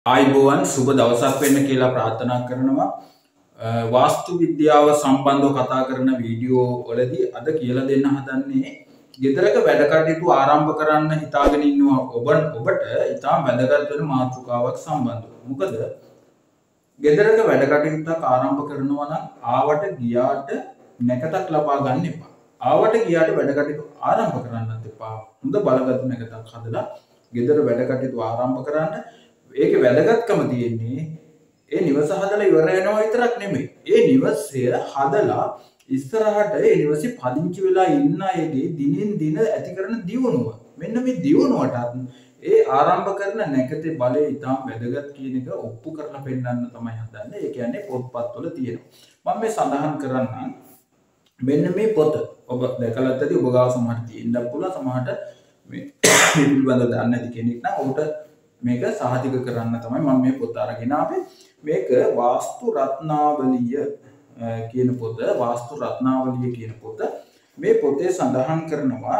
ආයිබෝවන් සුබ දවසක් වෙන්න කියලා ප්‍රාර්ථනා කරනවා. වාස්තු විද්‍යාව සම්බන්ධව කතා කරන වීඩියෝ වලදී අද කියලා දෙන්න හදන්නේ ගෙදරක වැඩ කටයුතු ආරම්භ කරන්න හිතාගෙන ඉන්නවා ඔබට ඉතාම වැදගත් වෙන මාතෘකාවක් සම්බන්ධව. මොකද ගෙදරක වැඩ කටයුත්තක් ආරම්භ කරනවා නම් ආවට ගියාට නැකතක් ලබා ගන්න එපා. ආවට ගියාට වැඩ කටයුතු ආරම්භ කරන්නත් එපා. හොඳ බලගත් නැකතක් හදලා ගෙදර වැඩ කටයුතු ආරම්භ කරන්න. ඒක වැදගත්කම තියෙන්නේ ඒ නිවස හදලා ඉවර වෙනවා විතරක් නෙමෙයි. ඒ නිවසය හදලා ඉස්සරහට ඒ නිවසේ පදිංචි වෙලා ඉන්න අයගේ දිනෙන් දින ඇති කරන දියුණුව. මෙන්න මේ දියුණුවටත් ඒ ආරම්භ කරන නැකතේ බලය ඉතාම වැදගත් කියන එක ඔප්පු කරලා පෙන්නන්න තමයි හදන්නේ. ඒ කියන්නේ පොත්පත්වල තියෙනවා. මම මේ සඳහන් කරන්නම්. මෙන්න මේ පොත ඔබ දැකලා ඇති ඔබ ගාව සමහරට තියෙන්නත් පුළුවන්. සමහරට මේ පිළිබඳව දන්නේ නැති කෙනෙක් නම් ඔබට මේක සාහිතික කරන්න තමයි මම මේ පොත අරගෙන ආවේ. මේක වාස්තු රත්නාවලිය කියන පොත. වාස්තු රත්නාවලිය කියන පොත. මේ පොතේ සඳහන් කරනවා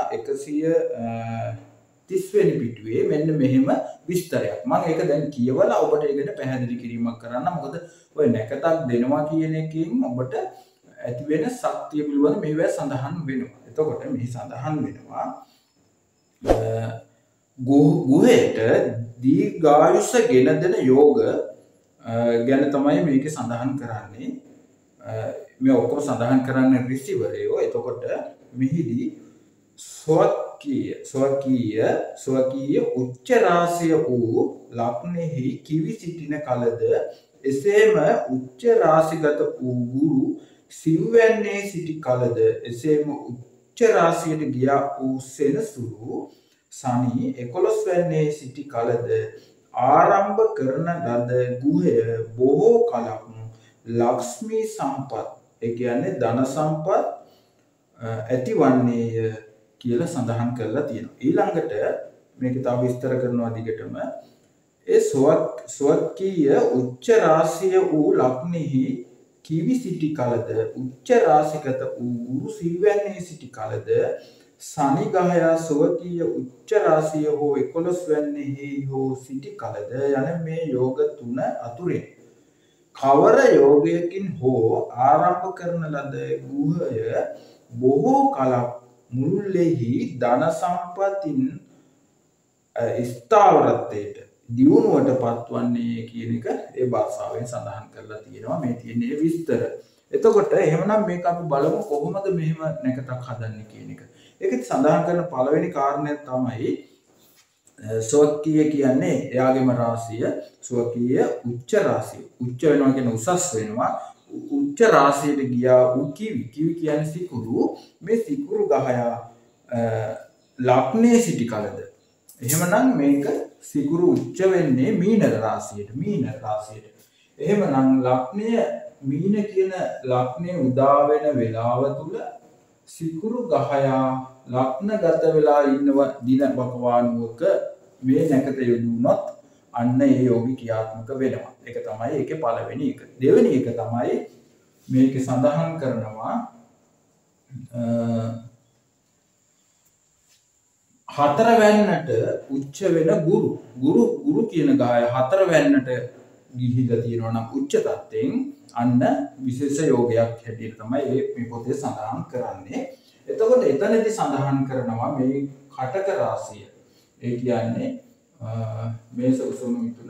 130 වෙනි පිටුවේ මෙන්න මෙහෙම විස්තරයක්. මම ඒක දැන් කියවලා ඔබට ඒක ගැන පැහැදිලි කිරීමක් කරන්න. මොකද ඔය නැකතක් දෙනවා කියන එකෙන් ඔබට ඇති වෙන ශක්තිය පිළිබඳ මේවා සඳහන් වෙනවා. එතකොට මේ සඳහන් වෙනවා ගුහයට දීර්ඝායුෂ ගෙන දෙන යෝග ගැන තමයි මේක සඳහන් කරන්නේ. මේ ඔක්කොම සඳහන් කරන්නේ ඍෂිවරයෝ. එතකොට මෙහිදී ස්වකීය උච්ච රාශිය වූ ලග්නෙහි කිවි සිටින කලද එසේම උච්ච රාශිගත වූ ගුරු සිව්වැන්නේ සිටි කලද එසේම උච්ච රාශියට ගියා වූ සෙනසුරු සනි 11 වැන්නේ සිටි කලද ආරම්භ කරන ලද ගුහය බොහෝ කලක් ලක්ෂ්මී සම්පත් ඒ කියන්නේ ධන සම්පත් ඇතිවන්නේය කියලා සඳහන් කරලා තියෙනවා. ඊළඟට මේක තව විස්තර කරනවා දිගටම ඒ ස්වකීය උච්ච රාශිය වූ ලග්නෙහි කිවි සිටි කලද උච්ච රාශිගත වූ ගුරු සිව්වැන්නේ සිටි කලද සනි ගහයා ස්වකීය උච්ච රාශිය හෝ 11 වැන්නේහි හෝ සිටි කලද යන මේ යෝග තුන අතුරෙන් කවර යෝගයකින් හෝ ආරම්භ කරන ලද ගුහය බොහෝ කලක් මුළුල්ලෙහි ධන සම්පතින් ස්ථාවරත්වයට දියුණුවට පත්වන්නේ කියන එක ඒ භාෂාවෙන් සඳහන් කරලා තියෙනවා. මේ තියෙන්නේ විස්තර. එතකොට එහෙමනම් මේක අපි බලමු කොහොමද මෙහෙම නැකතක් හදන්නේ කියන එක. ඒකත් සඳහන් කරන පළවෙනි කාරණය තමයි ස්වකීය කියන්නේ එයාගේම රාශිය. ස්වකීය උච්ච රාශිය. උච්ච වෙනවා කියන්නේ උසස් වෙනවා. උච්ච රාශියට ගියා කිවි කියන්නේ සිකුරු. මේ සිකුරු ගහයා ලග්නේ සිටි කලද. එහෙමනම් මේක සිකුරු උච්ච වෙන්නේ මීන රාශියට. එහෙමනම් ලග්නය මීන කියන ලග්නේ උදා වෙන වෙලාව තුල සිකුරු ගහයා ලග්නගත වෙලා ඉන්නව දින වකවානුවක මේ නැකත යොදුනොත් අන්න ඒ යෝගී ක්‍රියාත්මක වෙනවා. ඒක තමයි ඒකේ පළවෙනි එක. දෙවෙනි එක තමයි මේකේ සඳහන් කරනවා හතරවැන්නට උච්ච වෙන ගුරු කියන ගාය හතරවැන්නට ගිහිලා තියෙනවා නම් උච්ච තත්ත්වෙන් අන්න විශේෂ යෝගයක් හැටියට තමයි මේ පොතේ සඳහන් කරන්නේ. එතකොට එතනදී සඳහන් කරනවා මේ කටක රාශිය. ඒ කියන්නේ මේස උසම මිතුන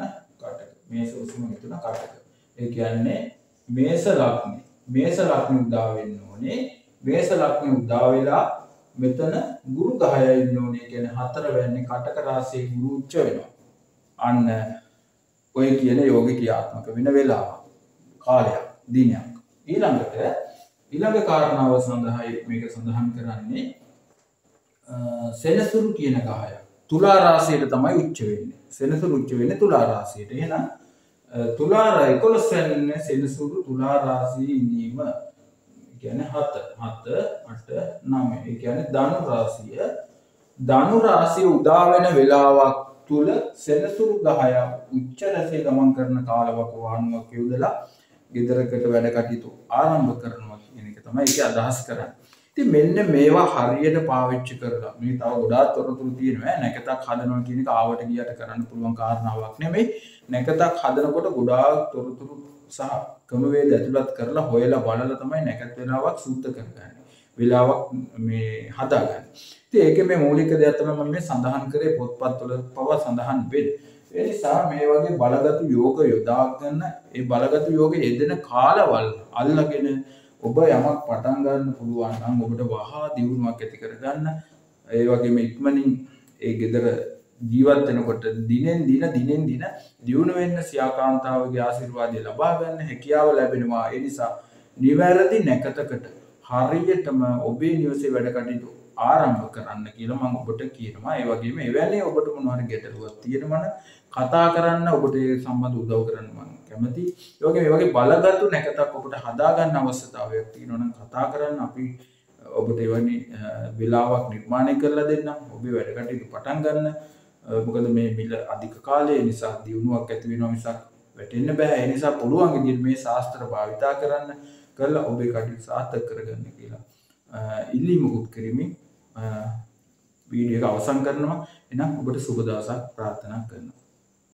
කටක. ඒ කියන්නේ මේස ලග්නෙ උදා වෙන්න ඕනේ. මේස ලග්නෙ උදා වෙලා මෙතන ගුරු ගහය ඉන්න ඕනේ. කියන්නේ හතර වෙන්නේ කටක රාශියේ ගුරු උච්ච වෙනවා. අන්න ඔය කියන යෝග ක්‍රියාත්මක වෙන වෙලාව කාලයක් දිනයක්. ඊළඟ කාරණාව සඳහායි මේක සඳහන් කරන්නේ සෙනසුරු කියන ගහය තුලා රාශියට තමයි උච්ච වෙන්නේ. සෙනසුරු උච්ච වෙන්නේ තුලා රාශියට. එහෙනම් තුලා 11 වෙන්නේ සෙනසුරු තුලා රාශියේ ඉඳීම කියන්නේ 7 8 9. ඒ කියන්නේ ධනු රාශිය උදා වෙන වෙලාවක් තුල සෙනසුරු ගහය උච්ච රසයේ ගමන් කරන කාලවකවානුවක් යොදලා ගෙදරකට වැඩ කටයුතු ආරම්භ කරනවා කියන එක තමයි ඒක අදහස් කරන්නේ. ඉතින් මෙන්න මේවා හරියට පාවිච්චි කරලා මේ තව ගොඩාක් තොරතුරු තියෙනවා. නැකතක් හදනවා කියන එක ආවට ගියට කරන්න පුළුවන් කාරණාවක් නෙමෙයි. නැකතක් හදනකොට ගොඩාක් තොරතුරු සහ ක්‍රමවේද ඇතුළත් කරලා හොයලා බලලා තමයි නැකත් වෙලාවක් සූත්‍ර කරගන්නේ. වෙලාවක් මේ හදාගන්නේ. ඉතින් ඒකේ මේ මූලික දේ තමයි මම මේ සඳහන් කරේ පොත්පත්වල පවා සඳහන් වෙන්නේ. ඒ නිසා මේ වගේ බලගතු යෝග යොදාගෙන ඒ බලගතු යෝග යෙදෙන කාලවල අල්ලගෙන ඔබ යමක් පටන් ගන්න පුළුවන් නම් ඔබට වහා දියුණුවක් ඇති කරගන්න ඒ වගේම ඉක්මනින් ඒ gedara ජීවත් වෙනකොට දිනෙන් දින දියුණු වෙන්න සියාකාන්තාවගේ ආශිර්වාදය ලබා ගන්න හැකියාව ලැබෙනවා. ඒ නිසා නිවැරදි නැකතකට හරියටම ඔබේ නිවසේ වැඩ කටයුතු ආරම්භ කරන්න කියලා මම ඔබට කියනවා. ඒ වගේම එවැනි ඔබට මොනවා හරි ගැටලුවක් තියෙනවා නම් කතා කරන්න ඔබට ඒ සම්බන්ධ උදව් කරන්න මම කැමතියි. ඒ වගේම මේ වගේ බලගත්තු නැකතක් ඔබට හදා ගන්න අවශ්‍යතාවයක් තියෙනවා නම් කතා කරන්න අපි ඔබට එවැනි වෙලාවක් නිර්මාණය කරලා දෙන්නම්. ඔබේ වැඩ කටයුතු පටන් ගන්න. මොකද මේ මිල අධික කාලය නිසා දියුණුවක් ඇති වෙනවා මිසක් වැටෙන්න බෑ. ඒ නිසා පුළුවන් විදිහට මේ ශාස්ත්‍ර භාවිතා කරන්න කරලා ඔබේ කටයුතු සාර්ථක කරගන්න කියලා ඉල්ලීමකුත් කරමින් වීඩියෝ එක අවසන් කරනවා. එහෙනම් ඔබට සුබ දවසක් ප්‍රාර්ථනා කරනවා.